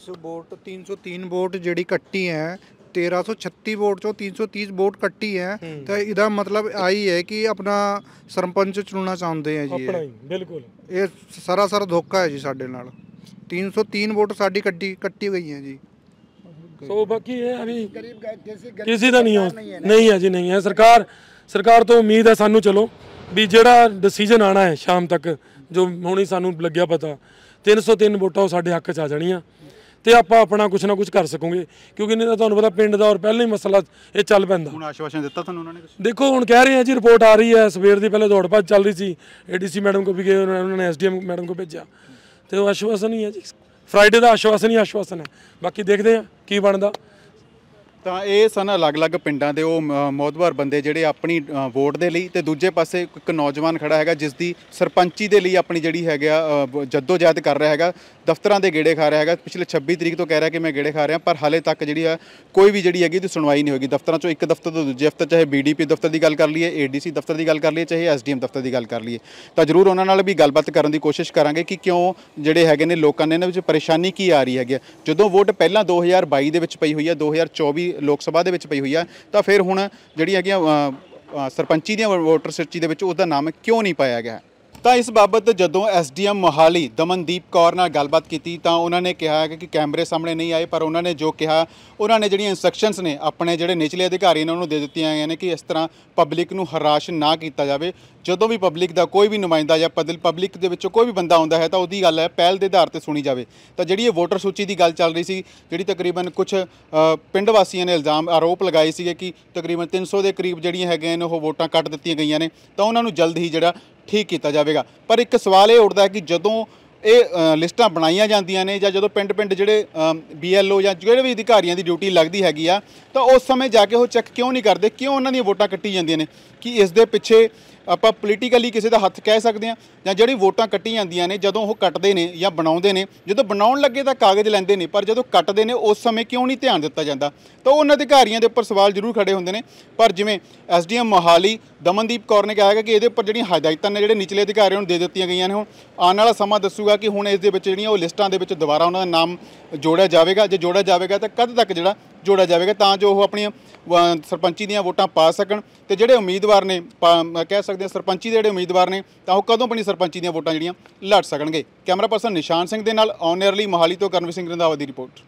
303 ਵੋਟ ਜਿਹੜੀ ਕੱਟੀ ਹੈ, 1336 ਵੋਟ ਚੋਂ 330 ਵੋਟ ਕੱਟੀ ਹੈ, ਤਾਂ ਇਹਦਾ ਮਤਲਬ ਆਹੀ ਹੈ ਕਿ ਆਪਣਾ ਸਰਪੰਚ ਚੁਣਨਾ ਚਾਹੁੰਦੇ ਆ ਜੀ। ਬਿਲਕੁਲ ਇਹ ਸਰਾਸਰ ਧੋਖਾ ਹੈ ਜੀ ਸਾਡੇ ਨਾਲ। 303 ਵੋਟ ਸਾਡੀ ਕੱਟੀ ਗਈ ਹੈ ਜੀ। ਸੋ ਬਾਕੀ ਇਹ ਵੀ ਕਿਸੇ ਦਾ ਨਹੀਂ ਹੈ ਜੀ, ਨਹੀਂ ਹੈ। ਸਰਕਾਰ ਤੋਂ ਉਮੀਦ ਹੈ ਸਾਨੂੰ, ਚਲੋ ਵੀ ਜਿਹੜਾ ਡਿਸੀਜਨ ਆਣਾ ਹੈ ਸ਼ਾਮ ਤੱਕ, ਜੋ ਹੁਣੀ ਸਾਨੂੰ ਲੱਗਿਆ ਪਤਾ 303 ਵੋਟਾਂ ਉਹ ਸਾਡੇ ਹੱਕ 'ਚ ਆ ਜਾਣੀਆਂ ਤੇ ਆਪਾਂ ਆਪਣਾ ਕੁਛ ਨਾ ਕੁਛ ਕਰ ਸਕੂਗੇ, ਕਿਉਂਕਿ ਨਹੀਂ ਤਾਂ ਤੁਹਾਨੂੰ ਪਤਾ ਪਿੰਡ ਦਾ ਔਰ ਪਹਿਲਾਂ ਹੀ ਮਸਲਾ ਇਹ ਚੱਲ ਪੈਂਦਾ। ਹੁਣ ਆਸ਼ਵਾਸਨ ਦਿੱਤਾ ਤੁਹਾਨੂੰ ਉਹਨਾਂ ਨੇ? ਦੇਖੋ ਹੁਣ ਕਹਿ ਰਹੇ ਆ ਜੀ, ਰਿਪੋਰਟ ਆ ਰਹੀ ਹੈ ਸਵੇਰ ਦੀ, ਪਹਿਲੇ ਦੌੜ ਭੱਜ ਚੱਲ ਰਹੀ ਸੀ, ADC ਮੈਡਮ ਕੋ ਵੀ ਗਏ, ਉਹਨਾਂ ਨੇ SDM ਮੈਡਮ ਕੋ ਭੇਜਿਆ ਤੇ ਉਹ ਆਸ਼ਵਾਸਨ ਹੀ ਹੈ ਜੀ, ਫਰਾਈਡੇ ਦਾ ਆਸ਼ਵਾਸਨ ਹੀ ਆਸ਼ਵਾਸਨ ਹੈ। ਬਾਕੀ ਦੇਖਦੇ ਆ ਕੀ ਬਣਦਾ। ਤਾਂ ਇਹ ਸਨ ਅਲੱਗ-ਅਲੱਗ ਪਿੰਡਾਂ ਦੇ ਉਹ ਮੌਤਬਰ ਬੰਦੇ ਜਿਹੜੇ ਆਪਣੀ ਵੋਟ ਦੇ ਲਈ, ਤੇ ਦੂਜੇ ਪਾਸੇ ਇੱਕ ਨੌਜਵਾਨ ਖੜਾ ਹੈਗਾ ਜਿਸ ਦੀ ਸਰਪੰਚੀ ਦੇ ਲਈ ਆਪਣੀ ਜਿਹੜੀ ਹੈਗਾ ਜੱਦੋ-ਜਹਿਦ ਕਰ ਰਿਹਾ ਹੈਗਾ, ਦਫ਼ਤਰਾਂ ਦੇ ਗੇੜੇ ਖਾ ਰਿਹਾ ਹੈਗਾ। ਪਿਛਲੇ 26 ਤਰੀਕ ਤੋਂ ਕਹਿ ਰਿਹਾ ਕਿ ਮੈਂ ਗੇੜੇ ਖਾ ਰਿਹਾ, ਪਰ ਹਾਲੇ ਤੱਕ ਜਿਹੜੀ ਆ ਕੋਈ ਵੀ ਜਿਹੜੀ ਹੈਗੀ ਤੇ ਸੁਣਵਾਈ ਨਹੀਂ ਹੋਗੀ ਦਫ਼ਤਰਾਂ 'ਚੋਂ। ਇੱਕ ਦਫ਼ਤਰ ਤੋਂ ਦੂਜੇ ਦਫ਼ਤਰ, ਚਾਹੇ BDP ਦਫ਼ਤਰ ਦੀ ਗੱਲ ਕਰ ਲਈਏ, ADC ਦਫ਼ਤਰ ਦੀ ਗੱਲ ਕਰ ਲਈਏ, ਚਾਹੇ SDM ਦਫ਼ਤਰ ਦੀ ਗੱਲ ਕਰ ਲਈਏ, ਤਾਂ ਜ਼ਰੂਰ ਉਹਨਾਂ ਨਾਲ ਵੀ ਗੱਲਬਾਤ ਕਰਨ ਦੀ ਕੋਸ਼ਿਸ਼ ਕਰਾਂਗੇ ਕਿ ਕਿਉਂ ਜਿਹੜੇ ਹੈਗੇ ਨੇ ਲੋਕਾਂ ਨੇ ਇਹਨਾਂ ਵਿੱਚ ਪਰੇਸ਼ਾਨੀ ਕੀ ਆ ਰਹੀ ਹੈਗੀ। ਜਦੋਂ ਵੋਟ ਪਹਿਲਾਂ 2022 ਦੇ ਵਿੱਚ ਪਈ ਹੋਈ ਹੈ, 2024 ਲੋਕ ਸਭਾ ਦੇ ਵਿੱਚ ਪਈ ਹੋਈ ਹੈ, ਤਾਂ ਫਿਰ ਹੁਣ ਜਿਹੜੀ ਹੈਗੀਆਂ ਸਰਪੰਚੀ ਦੀਆਂ ਵੋਟਰ ਸੂਚੀ ਦੇ ਵਿੱਚ ਉਹਦਾ ਨਾਮ ਕਿਉਂ ਨਹੀਂ ਪਾਇਆ ਗਿਆ? ਤਾਂ ਇਸ ਬਾਬਤ ਜਦੋਂ SDM ਮੋਹਾਲੀ ਦਮਨਦੀਪ ਕੌਰ ਨਾਲ ਗੱਲਬਾਤ ਕੀਤੀ ਤਾਂ ਉਹਨਾਂ ਨੇ ਕਿਹਾ ਕਿ ਕੈਮਰੇ ਸਾਹਮਣੇ ਨਹੀਂ ਆਏ, ਪਰ ਉਹਨਾਂ ਨੇ ਜੋ ਕਿਹਾ, ਉਹਨਾਂ ਨੇ ਜਿਹੜੀਆਂ ਇੰਸਟਰਕਸ਼ਨਸ ਨੇ ਆਪਣੇ ਜਿਹੜੇ ਨਿਚਲੇ ਅਧਿਕਾਰੀ ਨੇ ਉਹਨਾਂ ਨੂੰ ਦੇ ਦਿੱਤੀਆਂ ਗਈਆਂ ਨੇ ਕਿ ਇਸ ਤਰ੍ਹਾਂ ਪਬਲਿਕ ਨੂੰ ਹਰਾਸ਼ ਨਾ ਕੀਤਾ ਜਾਵੇ। ਜਦੋਂ ਵੀ ਪਬਲਿਕ ਦਾ ਕੋਈ ਵੀ ਨੁਮਾਇੰਦਾ ਜਾਂ ਪਬਲਿਕ ਦੇ ਵਿੱਚੋਂ ਕੋਈ ਵੀ ਬੰਦਾ ਆਉਂਦਾ ਹੈ ਤਾਂ ਉਹਦੀ ਗੱਲ ਹੈ ਪਹਿਲ ਦੇ ਆਧਾਰ ਤੇ ਸੁਣੀ ਜਾਵੇ। ਤਾਂ ਜਿਹੜੀ ਇਹ ਵੋਟਰ ਸੂਚੀ ਦੀ ਗੱਲ ਚੱਲ ਰਹੀ ਸੀ, ਜਿਹੜੀ ਤਕਰੀਬਨ ਕੁਝ ਪਿੰਡ ਵਾਸੀਆਂ ਨੇ ਆਰੋਪ ਲਗਾਏ ਸੀਗੇ ਕਿ ਤਕਰੀਬਨ 300 ਦੇ ਕਰੀਬ ਜਿਹੜੀਆਂ ਹੈਗੀਆਂ ਨੇ ਉਹ ਵੋਟਾਂ ਕੱਟ ਦਿੱਤੀਆਂ ਗਈਆਂ ਨੇ, ਤਾਂ ਉਹਨਾਂ ਨੂੰ ਜਲਦ ਹੀ ਜਿਹੜਾ ਠੀਕ ਕੀਤਾ ਜਾਵੇਗਾ। ਪਰ ਇੱਕ ਸਵਾਲ ਇਹ ਉੱਠਦਾ ਹੈ ਕਿ ਜਦੋਂ ਇਹ ਲਿਸਟਾਂ ਬਣਾਈਆਂ ਜਾਂਦੀਆਂ ਨੇ ਜਾਂ ਜਦੋਂ ਪਿੰਡ ਜਿਹੜੇ BLO ਜਾਂ ਜਿਹੜੇ ਵੀ ਅਧਿਕਾਰੀਆਂ ਦੀ ਡਿਊਟੀ ਲੱਗਦੀ ਹੈਗੀ ਆ ਤਾਂ ਉਸ ਸਮੇਂ ਜਾ ਕੇ ਉਹ ਚੈੱਕ ਕਿਉਂ ਨਹੀਂ ਕਰਦੇ, ਕਿਉਂ ਉਹਨਾਂ ਦੀਆਂ ਵੋਟਾਂ ਕੱਟੀ ਜਾਂਦੀਆਂ ਨੇ? ਕਿ ਇਸ ਦੇ ਪਿੱਛੇ ਆਪਾਂ ਪੋਲੀਟੀਕਲੀ ਕਿਸੇ ਦਾ ਹੱਥ ਕਹਿ ਸਕਦੇ ਹਾਂ, ਜਾਂ ਜਿਹੜੀ ਵੋਟਾਂ ਕੱਟੀ ਜਾਂਦੀਆਂ ਨੇ ਜਦੋਂ ਉਹ ਕੱਟਦੇ ਨੇ ਜਾਂ ਬਣਾਉਂਦੇ ਨੇ, ਜਦੋਂ ਬਣਾਉਣ ਲੱਗੇ ਤਾਂ ਕਾਗਜ਼ ਲੈਂਦੇ ਨੇ, ਪਰ ਜਦੋਂ ਕੱਟਦੇ ਨੇ ਉਸ ਸਮੇਂ ਕਿਉਂ ਨਹੀਂ ਧਿਆਨ ਦਿੱਤਾ ਜਾਂਦਾ? ਤਾਂ ਉਹਨਾਂ ਅਧਿਕਾਰੀਆਂ ਦੇ ਉੱਪਰ ਸਵਾਲ ਜ਼ਰੂਰ ਖੜੇ ਹੁੰਦੇ ਨੇ। ਪਰ ਜਿਵੇਂ SDM ਮੋਹਾਲੀ ਦਮਨਦੀਪ ਕੌਰ ਨੇ ਕਿਹਾ ਹੈਗਾ ਕਿ ਇਹਦੇ ਉੱਪਰ ਜਿਹੜੀਆਂ ਹਦਾਇਤਾਂ ਨੇ ਜਿਹੜੇ ਨਿਚਲੇ ਅਧਿਕਾਰੀਆਂ ਨੂੰ ਦੇ ਦਿੱਤੀਆਂ ਗਈਆਂ ਨੇ, ਹੁਣ ਆਉਣ ਵਾਲਾ ਸਮਾਂ ਦੱਸੂਗਾ ਕਿ ਹੁਣ ਇਸ ਦੇ ਵਿੱਚ ਜਿਹੜੀਆਂ ਉਹ ਲਿਸਟਾਂ ਦੇ ਵਿੱਚ ਦੁਬਾਰਾ ਉਹਨਾਂ ਦਾ ਨਾਮ ਜੋੜਿਆ ਜਾਵੇਗਾ। ਜੇ ਜੋੜਿਆ ਜਾਵੇਗਾ ਤਾਂ ਕਦ ਤੱਕ ਜਿਹੜਾ ਜੋੜਿਆ ਜਾਵੇਗਾ, ਤਾਂ ਜੋ ਉਹ ਆਪਣੀਆਂ ਸਰਪੰਚੀ ਦੀਆਂ ਵੋਟਾਂ ਪਾ ਸਕਣ, ਤੇ ਜਿਹੜੇ ਉਮੀਦਵਾਰ ਨੇ ਕਹਿ ਸਕਦੇ ਹਾਂ ਸਰਪੰਚੀ ਦੇ ਜਿਹੜੇ ਉਮੀਦਵਾਰ ਨੇ ਤਾਂ ਉਹ ਕਦੋਂ ਆਪਣੀ ਸਰਪੰਚੀ ਦੀਆਂ ਵੋਟਾਂ ਜਿਹੜੀਆਂ ਲੜ ਸਕਣਗੇ। ਕੈਮਰਾ ਪਰਸਨ ਨਿਸ਼ਾਨ ਸਿੰਘ ਦੇ ਨਾਲ ਔਨ ਏਅਰ ਲਈ ਮੋਹਾਲੀ ਤੋਂ ਕਰਨਵੀਰ ਸਿੰਘ ਰੰਧਾਵਾ ਦੀ ਰਿਪੋਰਟ।